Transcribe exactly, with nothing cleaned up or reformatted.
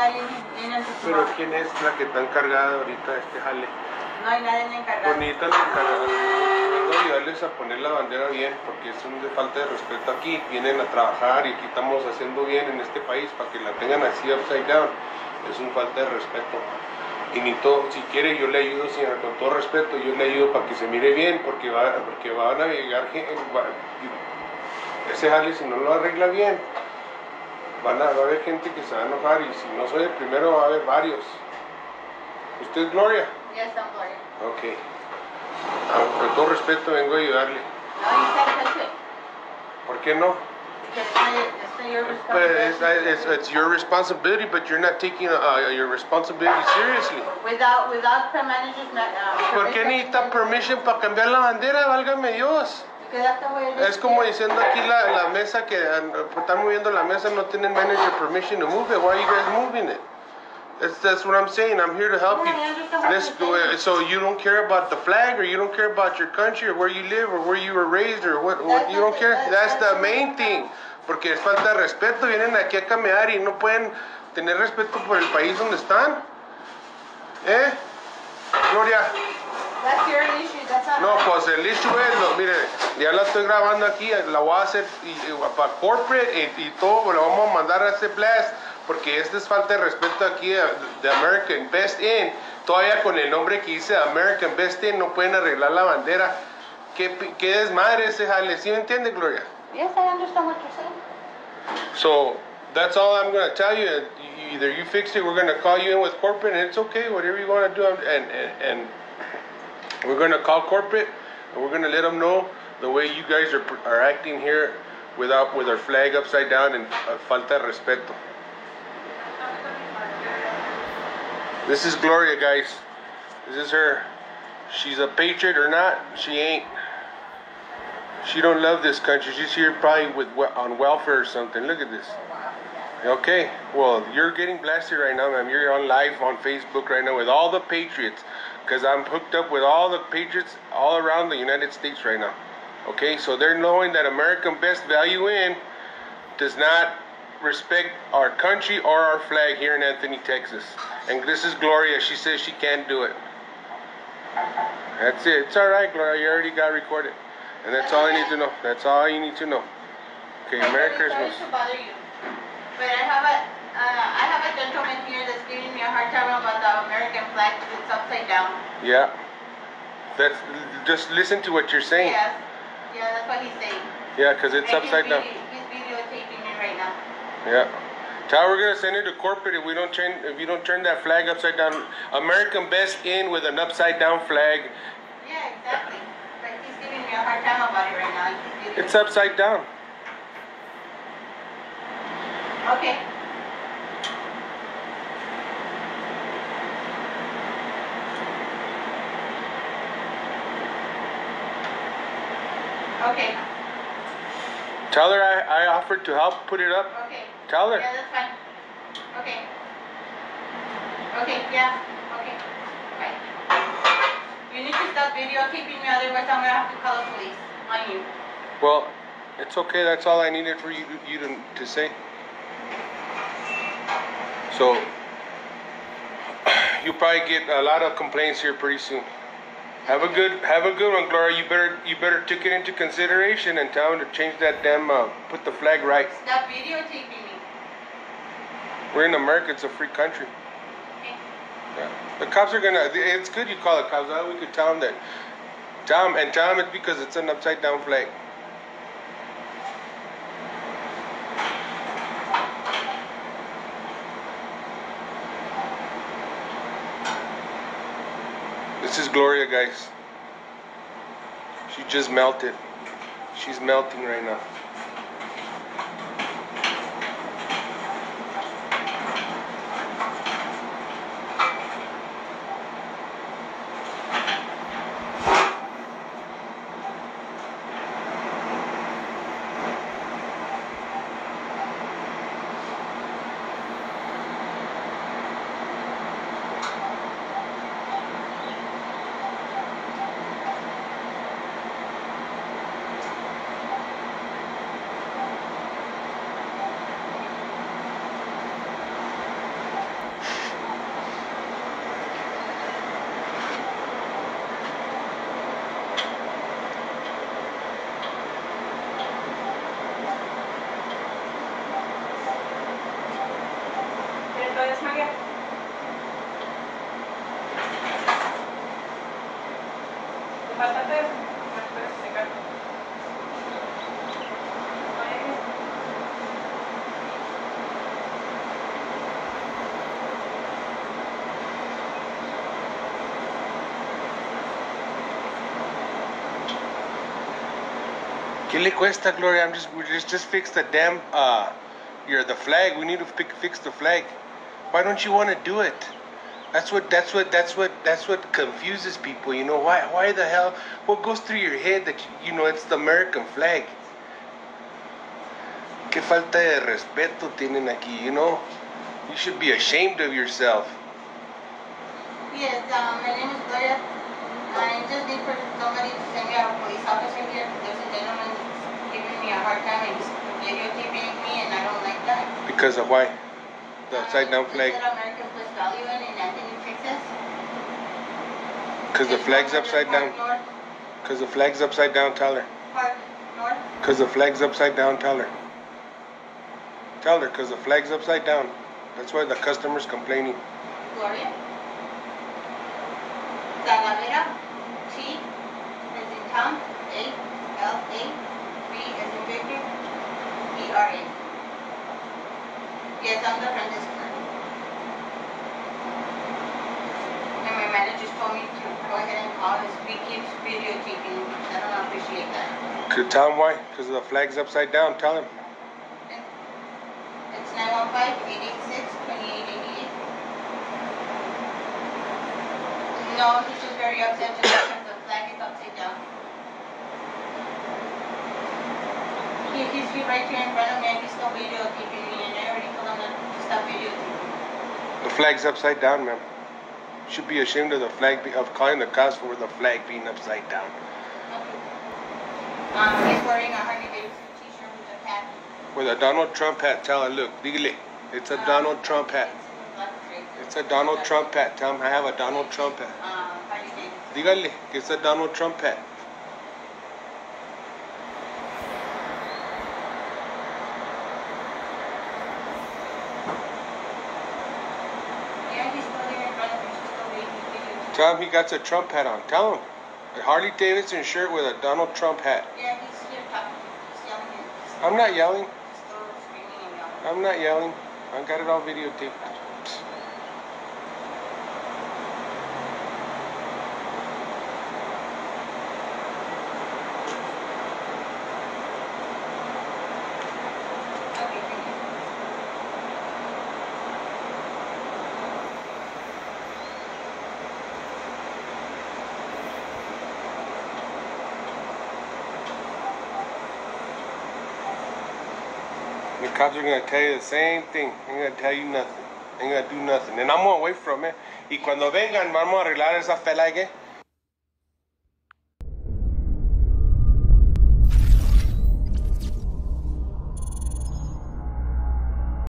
está bien, bien anticipado. Pero ¿quién es la que está encargada ahorita de este jale? No hay nadie encargado. Bonita la encargada. Vengo a ayudarles a poner la bandera bien, porque es un de falta de respeto aquí. Vienen a trabajar y aquí estamos haciendo bien en este país para que la tengan así upside down. Es un falta de respeto. Y ni todo, si quiere yo le ayudo, señora, con todo respeto, yo le ayudo para que se mire bien, porque va, porque van a llegar gente, ese jale si no lo arregla bien, van a, va a haber gente que se va a enojar y si no soy el primero va a haber varios. ¿Usted es Gloria? Yes, I'm Gloria. Ok. Ah, con todo respeto vengo a ayudarle. No, you can't touch it. ¿Por qué no? Because it's not, it's not your But it's, responsibility. it's, it's your responsibility, but you're not taking uh, your responsibility seriously. Without, without the manager's uh, ¿Por qué necesita permission para cambiar la bandera? Válgame Dios. Because that's the way it is. Es como diciendo aquí la, la mesa que uh, están moviendo la mesa, no tienen manager permission to move it. Why are you guys moving it? That's, that's what I'm saying. I'm here to help you. Let's go. So you don't care about the flag, or you don't care about your country, or where you live, or where you were raised, or what? what you don't care. That's the main thing. Porque es falta de respeto. Vienen aquí a camear y no pueden tener respeto por el país donde están. ¿Eh? Gloria. That's your issue. That's not. No, pues el issue es, no, mire, ya la estoy grabando aquí, la voy a hacer y, y, para corporate y, y todo, le vamos a mandar a ese blast, porque este es falta de respeto aquí de American Best In. Todavía con el nombre que dice American Best In no pueden arreglar la bandera. ¿Qué, qué desmadre ese jale? ¿Sí me entiende, Gloria? Yes, I understand what you're saying. So, that's all I'm going to tell you. Either you fix it, we're going to call you in with corporate, and it's okay, whatever you want to do, and, and, and we're going to call corporate, and we're going to let them know the way you guys are, are acting here without, with our flag upside down and uh, falta de respeto. This is Gloria, guys. This is her. She's a patriot or not, she ain't. She don't love this country. She's here probably with on welfare or something. Look at this. Okay, well, you're getting blasted right now, ma'am. You're on live on Facebook right now with all the patriots, because I'm hooked up with all the patriots all around the United States right now. Okay, so they're knowing that American Best Value Inn does not respect our country or our flag here in Anthony, Texas. And this is Gloria. She says she can't do it. That's it. It's all right, Gloria. You already got recorded. And that's all I need to know. That's all you need to know. Okay, Merry Christmas. Sorry to bother you, but I have a uh, I have a gentleman here that's giving me a hard time about the American flag because it's upside down. Yeah. That's just listen to what you're saying. Yes. Yeah, that's what he's saying. Yeah, because it's And upside he's down. video, he's videotaping me right now. Yeah. Tell we're gonna send it to corporate if we don't turn if you don't turn that flag upside down. American Best In with an upside down flag. Yeah, exactly. But he's giving me a hard time about it right now. He's It's upside down. Okay. Okay. Tell her I, I offered to help put it up. Okay. Tell her. Yeah, that's fine. Okay. Okay, yeah. Okay. Bye. You need to stop videotaping me, otherwise I'm gonna have to call the police on you. Well, it's okay. That's all I needed for you to, you to, to say. So, you'll probably get a lot of complaints here pretty soon. Have a good, have a good one, Gloria. You better, you better take it into consideration and tell them to change that damn, uh, put the flag right. Stop videotaping me. We're in America. It's a free country. Okay. Yeah. The cops are gonna. It's good you call the cops. That way we could tell them that. Tell them and tell them it's because it's an upside down flag. This is Gloria, guys. She just melted. She's melting right now. ¿Qué le cuesta, Gloria? I'm just we just just fix the damn uh, your the flag. We need to fix fix the flag. Why don't you want to do it? That's what that's what that's what that's what confuses people. You know why why the hell? What goes through your head that you, you know it's the American flag? Qué falta de respeto tienen aquí. You know, you should be ashamed of yourself. Yes, um, my name is Gloria. I just need for somebody to send me a police officer here. There's a gentleman giving me a hard time and he's videotaping me, and I don't like that. Because of why? The upside down flag. Is it American Place Value in Anthony, Texas? Because the flag's upside down. Because the flag's upside down, tell her. Park North? Because the flag's upside down, tell her. Tell her, because the flag's upside down. That's why the customer's complaining. Gloria? Talavera? T as in Tom, A, L, A, V as in Victor, E, R, A. Yes, I'm the front desk clerk. And my manager told me to go ahead and call us. We keep videotaping. I don't appreciate that. Could tell him why? Because the flag's upside down. Tell him. It's nine one five, eight eight six, two eight eight eight. No, he's just very upset just because the flag is upside down. He, he's right here in front of me and he's still videotaping me, and I already told him to stop videotaping. The flag's upside down, ma'am. You should be ashamed of the flag, be, of calling the cops for the flag being upside down. Okay. Um, he's wearing a Harley Davidson t-shirt with a hat. With a Donald Trump hat. Tell her, look, dígale. It's a um, Donald Trump hat. It's a Donald Trump hat. Tell him I have a Donald Trump hat. Um, Harley Davidson. Dígale, it's a Donald Trump hat. Yeah, he's still there in front of me. He's still waiting. Tell him he got a Trump hat on. Tell him. A Harley Davidson shirt with a Donald Trump hat. Yeah, he's here talking. He's yelling. He's I'm not yelling. still screaming and yelling. I'm not yelling. I got it all videotaped. Okay, thank you. The cops are gonna tell you the same thing. Ain't gonna tell you nothing. Ain't gonna do nothing. And I'm gonna wait from it. Y cuando vengan, vamos a arreglar esa flag, eh?